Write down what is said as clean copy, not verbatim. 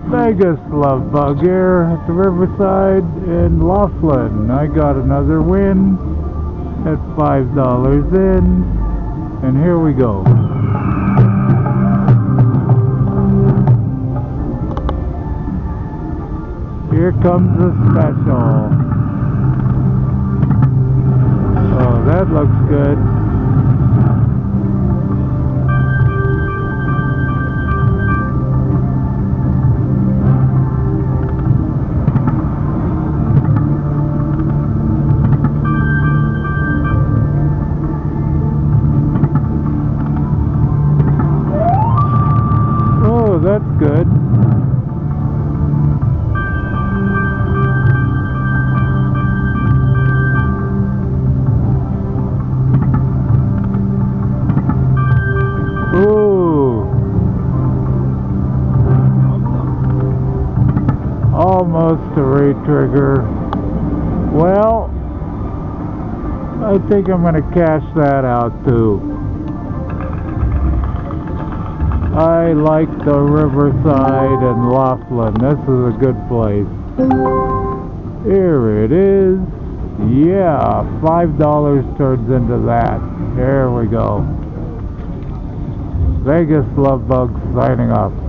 VegasLoveBug here at the Riverside in LAUGHLIN. I got another win at $5 in, and here we go. Here comes the special. Oh, that looks good. Oh, that's good. Ooh. Almost a re-trigger. Well, I think I'm going to cash that out too. I like the Riverside and LAUGHLIN. This is a good place. Here it is. Yeah, $5 turns into that. There we go. VegasLoveBug signing off.